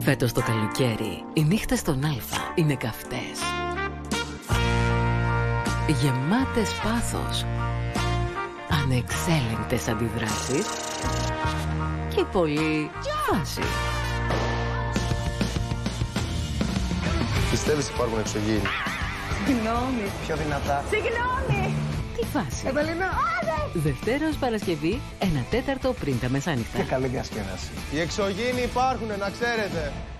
Φέτος το καλοκαίρι, οι νύχτες στον Αλφα είναι καυτές. Γεμάτες πάθος, ανεξέλεγκτες αντιδράσεις και πολύ φάση. Πιστεύεις υπάρχουν εξωγήινοι? Συγγνώμη. Πιο δυνατά. Συγγνώμη. Τι φάση. Επελίνα. Δευτέρα ως Παρασκευή, 1/4 πριν τα μεσάνυχτα. Και καλή διασκέδαση. Οι εξωγήινοι υπάρχουνε, να ξέρετε.